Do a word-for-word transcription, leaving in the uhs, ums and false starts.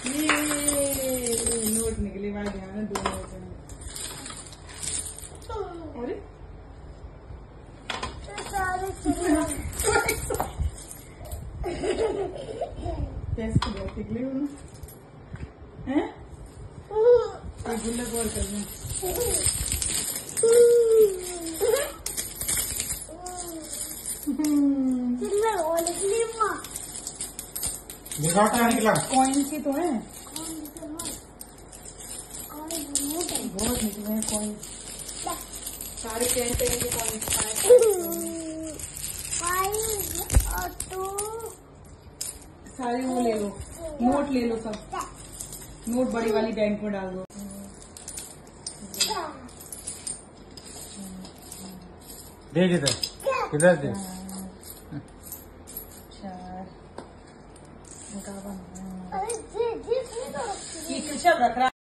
ये नोट निकले हमारे ध्यान में, दो नोट हैं। अरे कैसे बहुत निकले हैं? ये गुल्लक और करना। दिखाओ क्या निकला। कॉइन की तो है, बहुत निकले हैं कॉइन, सारे टेन टेन के कॉइन। सारे वो ले लो, नोट ले लो सब, नोट बड़ी वाली बैंक में डाल दो। देख इधर, इधर दे। ये किचन रख रहा